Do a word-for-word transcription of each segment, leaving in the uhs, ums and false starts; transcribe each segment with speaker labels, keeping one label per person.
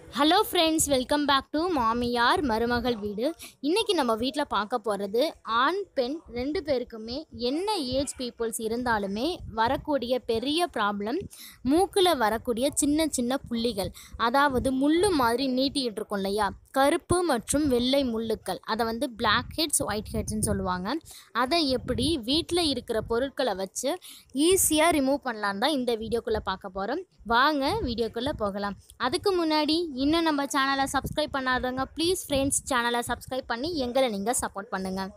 Speaker 1: Hello friends, welcome back to மாமியார் மருமகள் வீடு. இன்றைக்கி நம்ம வீட்டில் பார்க்க போகிறது ஆண் பெண் ரெண்டு பேருக்குமே என்ன ஏஜ் பீப்புள்ஸ் இருந்தாலுமே வரக்கூடிய பெரிய ப்ராப்ளம் மூக்கில் வரக்கூடிய சின்ன சின்ன புள்ளிகள், அதாவது முள்ளு மாதிரி நீட்டிகிட்டு இருக்கும் இல்லையா, கருப்பு மற்றும் வெள்ளை முள்ளுக்கள், அதை வந்து blackheads whiteheadsன்னு சொல்லுவாங்க. அதை எப்படி வீட்டில் இருக்கிற பொருட்களை வச்சு ஈஸியாக ரிமூவ் பண்ணலான்னு தான் இந்த வீடியோக்குள்ளே பார்க்க போகிறோம். வாங்க வீடியோக்குள்ளே போகலாம். அதுக்கு முன்னாடி இன்னும் நம்ம சேனலை சப்ஸ்கிரைப் பண்ணாதவங்க ப்ளீஸ் ஃப்ரெண்ட்ஸ் சேனலை சப்ஸ்கிரைப் பண்ணி எங்களை நீங்கள் சப்போர்ட் பண்ணுங்கள்.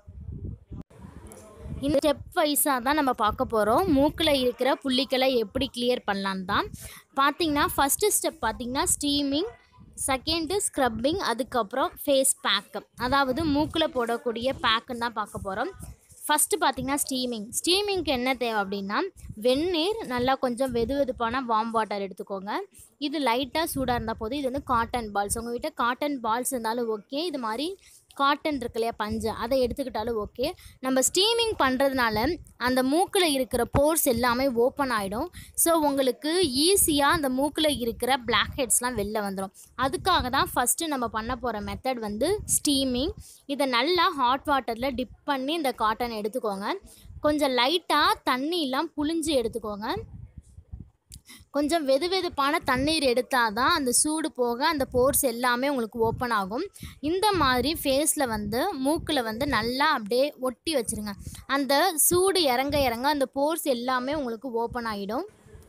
Speaker 1: இந்த ஸ்டெப் வைஸாக தான் நம்ம பார்க்க போகிறோம். மூக்கில் இருக்கிற புள்ளிகளை எப்படி கிளியர் பண்ணலான்னு தான். பார்த்திங்கன்னா ஃபஸ்ட்டு ஸ்டெப் பார்த்திங்கன்னா ஸ்டீமிங், செகண்டு ஸ்க்ரப்பிங், அதுக்கப்புறம் ஃபேஸ் பேக்கு, அதாவது மூக்கில் போடக்கூடிய பேக்குன்னு தான் பார்க்க போகிறோம். ஃபஸ்ட்டு பார்த்திங்கன்னா ஸ்டீமிங். ஸ்டீமிங்க்கு என்ன தேவை அப்படின்னா, வெந்நீர் நல்லா கொஞ்சம் வெது வெதுப்பான வார்ம் வாட்டர் எடுத்துக்கோங்க. இது லைட்டாக சூடாக இருந்தால் போதும். இது வந்து காட்டன் பால்ஸ், உங்கள் வீட்டில் காட்டன் பால்ஸ் இருந்தாலும் ஓகே, இது மாதிரி காட்டன் இருக்கு இல்லையா பஞ்சு, அதை எடுத்துக்கிட்டாலும் ஓகே. நம்ம ஸ்டீமிங் பண்ணுறதுனால அந்த மூக்கில் இருக்கிற போர்ஸ் எல்லாமே ஓப்பன் ஆகிடும். ஸோ உங்களுக்கு ஈஸியாக அந்த மூக்கில் இருக்கிற பிளாக் ஹெட்ஸ்லாம் வெளில வந்துடும். அதுக்காக தான் ஃபஸ்ட்டு நம்ம பண்ண போகிற மெத்தட் வந்து ஸ்டீமிங். இதை நல்லா ஹாட் வாட்டரில் டிப் பண்ணி இந்த காட்டன் எடுத்துக்கோங்க. கொஞ்சம் லைட்டாக தண்ணியெலாம் புழிஞ்சு எடுத்துக்கோங்க. கொஞ்சம் வெது வெதுப்பான தண்ணீர் எடுத்தால் தான் அந்த சூடு போக அந்த போர்ஸ் எல்லாமே உங்களுக்கு ஓப்பன் ஆகும். இந்த மாதிரி ஃபேஸில் வந்து மூக்கில் வந்து நல்லா அப்படியே ஒட்டி வச்சுருங்க. அந்த சூடு இறங்க இறங்க அந்த போர்ஸ் எல்லாமே உங்களுக்கு ஓப்பன் ஆகிடும்.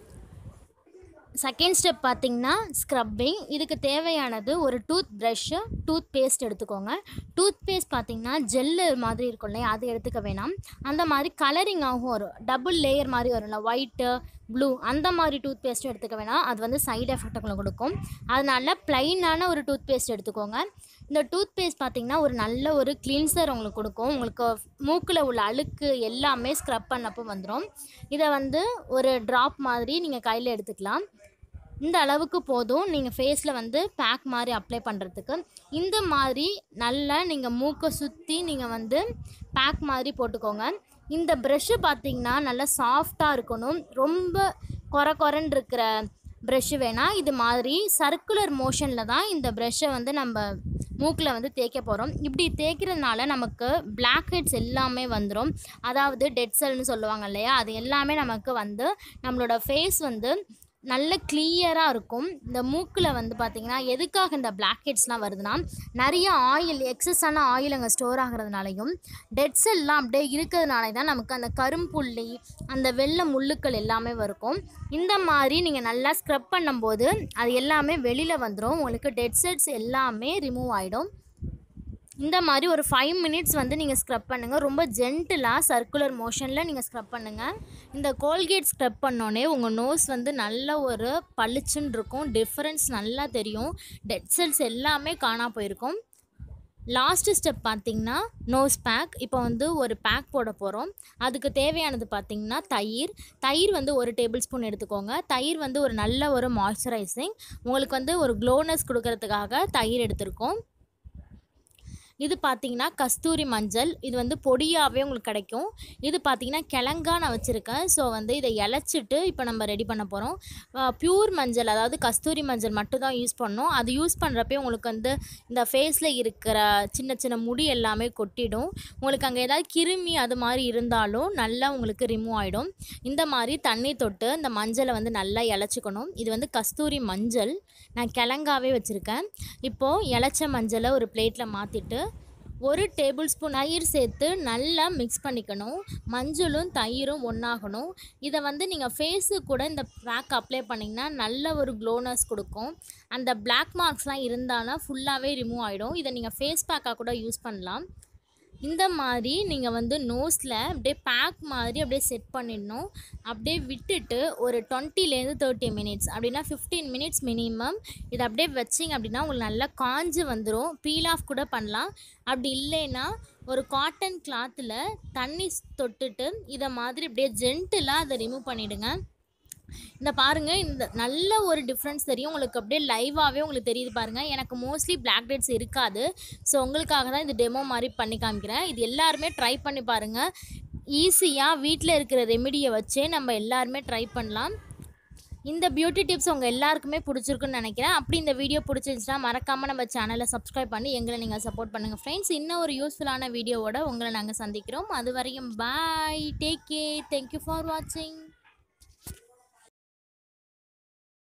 Speaker 1: செகண்ட் ஸ்டெப் பார்த்திங்கன்னா ஸ்க்ரப்பிங். இதுக்கு தேவையானது ஒரு டூத் ப்ரஷ்ஷு, டூத் பேஸ்ட் எடுத்துக்கோங்க. டூத் பேஸ்ட் பார்த்திங்கன்னா ஜெல்லு மாதிரி இருக்கும் இல்லையா, அது எடுத்துக்க வேணாம். அந்த மாதிரி கலரிங்காகவும் வரும், டபுள் லேயர் மாதிரி வரும்ல, ஒயிட்டு ப்ளூ, அந்த மாதிரி டூத் பேஸ்ட்டும் எடுத்துக்க வேணாம். அது வந்து சைடு எஃபெக்ட் உங்களுக்கு கொடுக்கும். அதனால ப்ளைனான ஒரு டூத் பேஸ்ட் எடுத்துக்கோங்க. இந்த டூத் பேஸ்ட் பார்த்திங்கன்னா ஒரு நல்ல ஒரு கிளீன்சர் உங்களுக்கு கொடுக்கும். உங்களுக்கு மூக்கில் உள்ள அழுக்கு எல்லாமே ஸ்க்ரப் பண்ணப்போ வந்துடும். இதை வந்து ஒரு ட்ராப் மாதிரி நீங்கள் கையில் எடுத்துக்கலாம். இந்த அளவுக்கு போதும் நீங்கள் ஃபேஸில் வந்து பேக் மாதிரி அப்ளை பண்ணுறதுக்கு. இந்த மாதிரி நல்லா நீங்கள் மூக்கை சுற்றி நீங்கள் வந்து பேக் மாதிரி போட்டுக்கோங்க. இந்த ப்ரெஷ்ஷு பார்த்திங்கன்னா நல்லா சாஃப்டாக இருக்கணும். ரொம்ப கொர கொரன்னு இருக்கிற ப்ரெஷ்ஷு வேணாம். இது மாதிரி சர்க்குலர் மோஷனில் தான் இந்த ப்ரெஷ்ஷை வந்து நம்ம மூக்கில் வந்து தேய்க்க போகிறோம். இப்படி தேய்க்கிறதுனால நமக்கு பிளாக் ஹெட்ஸ் எல்லாமே வந்துடும். அதாவது டெட் செல்னு சொல்லுவாங்க இல்லையா, அது எல்லாமே நமக்கு வந்து நம்மளோட ஃபேஸ் வந்து நல்ல கிளியராக இருக்கும். இந்த மூக்கில் வந்து பார்த்திங்கன்னா எதுக்காக இந்த பிளாக் ஹெட்ஸ்லாம் வருதுன்னா, நிறைய ஆயில், எக்ஸஸான ஆயில் அங்கே ஸ்டோர் ஆகிறதுனாலையும் டெட் செல்லாம் அப்படியே இருக்கிறதுனால தான் நமக்கு அந்த கரும்புள்ளி, அந்த வெள்ளை முள்ளுக்கள் எல்லாமே இருக்கும். இந்த மாதிரி நீங்கள் நல்லா ஸ்க்ரப் பண்ணும்போது அது எல்லாமே வெளியில் வந்துடும். உங்களுக்கு டெட் செல்ஸ் எல்லாமே ரிமூவ் ஆகிடும். இந்த மாதிரி ஒரு ஃபைவ் மினிட்ஸ் வந்து நீங்கள் ஸ்க்ரப் பண்ணுங்கள். ரொம்ப ஜென்டிலாக சர்க்குலர் மோஷனில் நீங்கள் ஸ்க்ரப் பண்ணுங்கள். இந்த கோல்கேட் ஸ்க்ரப் பண்ணோன்னே உங்கள் நோஸ் வந்து நல்ல ஒரு பளிச்சுன்னு இருக்கும். டிஃப்ரென்ஸ் நல்லா தெரியும். டெட் செல்ஸ் எல்லாமே காணா போயிருக்கும். லாஸ்ட்டு ஸ்டெப் பார்த்திங்கன்னா நோஸ் பேக். இப்போ வந்து ஒரு பேக் போட போகிறோம். அதுக்கு தேவையானது பார்த்திங்கன்னா தயிர். தயிர் வந்து ஒரு டேபிள் ஸ்பூன் எடுத்துக்கோங்க. தயிர் வந்து ஒரு நல்ல ஒரு மாய்ஸ்சரைசிங், உங்களுக்கு வந்து ஒரு க்ளோனஸ் கொடுக்கறதுக்காக தயிர் எடுத்திருக்கோம். இது பார்த்திங்கன்னா கஸ்தூரி மஞ்சள். இது வந்து பொடியாகவே உங்களுக்கு கிடைக்கும். இது பார்த்திங்கன்னா கிழங்கா நான் வச்சுருக்கேன். ஸோ வந்து இதை இலச்சிட்டு இப்போ நம்ம ரெடி பண்ண போகிறோம். ப்யூர் மஞ்சள், அதாவது கஸ்தூரி மஞ்சள் மட்டும் தான் யூஸ் பண்ணணும். அது யூஸ் பண்ணுறப்பே உங்களுக்கு வந்து இந்த ஃபேஸில் இருக்கிற சின்ன சின்ன முடி எல்லாமே கொட்டிடும். உங்களுக்கு அங்கே ஏதாவது கிருமி அது மாதிரி இருந்தாலும் நல்லா உங்களுக்கு ரிமூவ் ஆகிடும். இந்த மாதிரி தண்ணி தொட்டு இந்த மஞ்சளை வந்து நல்லா இலச்சிக்கணும். இது வந்து கஸ்தூரி மஞ்சள், நான் கிழங்காவே வச்சுருக்கேன். இப்போது இலச்ச மஞ்சளை ஒரு பிளேட்டில் மாற்றிட்டு ஒரு டேபிள் ஸ்பூன் தயிர் சேர்த்து நல்லா மிக்ஸ் பண்ணிக்கணும். மஞ்சளும் தயிரும் ஒன்றாகணும். இதை வந்து நீங்கள் ஃபேஸு கூட இந்த பேக் அப்ளை பண்ணிங்கன்னா நல்ல ஒரு க்ளோனஸ் கொடுக்கும். அந்த பிளாக் மார்க்ஸ்லாம் இருந்தாலும் ஃபுல்லாகவே ரிமூவ் ஆகிடும். இதை நீங்கள் ஃபேஸ் பேக்காக கூட யூஸ் பண்ணலாம். இந்த மாதிரி நீங்கள் வந்து நோஸில் அப்படியே பேக் மாதிரி அப்படியே செட் பண்ணிடணும். அப்படியே விட்டுட்டு ஒரு டுவெண்ட்டிலேருந்து தேர்ட்டி மினிட்ஸ் அப்படின்னா ஃபிஃப்டீன் மினிட்ஸ் மினிமம் இதை அப்படியே வச்சிங்க அப்படின்னா உங்களுக்கு நல்லா காஞ்சு வந்துடும். பீல் ஆஃப் கூட பண்ணலாம். அப்படி இல்லைன்னா ஒரு காட்டன் கிளாத்தில் தண்ணி தொட்டுட்டு இதை மாதிரி அப்படியே ஜென்டிலாக அதை ரிமூவ் பண்ணிவிடுங்க. இந்த பாருங்கள், இந்த நல்ல ஒரு டிஃப்ரென்ஸ் தெரியும் உங்களுக்கு. அப்படியே லைவாகவே உங்களுக்கு தெரியுது பாருங்கள். எனக்கு மோஸ்ட்லி பிளாக் ஹெட்ஸ் இருக்காது. ஸோ உங்களுக்காக தான் இது டெமோ மாதிரி பண்ணி காமிக்கிறேன். இது எல்லாருமே ட்ரை பண்ணி பாருங்கள். ஈஸியாக வீட்டில் இருக்கிற ரெமிடியை வச்சே நம்ம எல்லாருமே ட்ரை பண்ணலாம். இந்த பியூட்டி டிப்ஸ் உங்கள் எல்லாருக்குமே பிடிச்சிருக்குன்னு நினைக்கிறேன். அப்படி இந்த வீடியோ பிடிச்சிருந்துச்சுன்னா மறக்காமல் நம்ம சேனலை சப்ஸ்கிரைப் பண்ணி எங்களை நீங்கள் சப்போர்ட் பண்ணுங்கள் ஃப்ரெண்ட்ஸ். இன்னும் ஒரு யூஸ்ஃபுல்லான வீடியோவோட உங்களை நாங்கள் சந்திக்கிறோம். அது வரையும் bye, take care, thank you for வாட்சிங்.